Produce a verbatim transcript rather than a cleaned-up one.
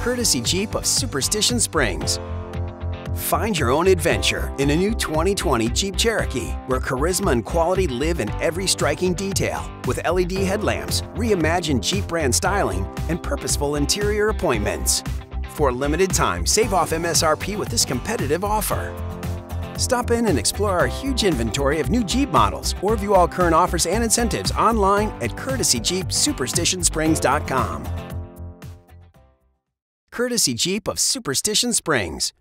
courtesy Jeep of Superstition Springs. Find your own adventure in a new twenty twenty Jeep Cherokee, where charisma and quality live in every striking detail. With L E D headlamps, reimagined Jeep brand styling, and purposeful interior appointments. For a limited time, save off M S R P with this competitive offer. Stop in and explore our huge inventory of new Jeep models, or view all current offers and incentives online at courtesy jeep superstition springs dot com. Courtesy Jeep of Superstition Springs.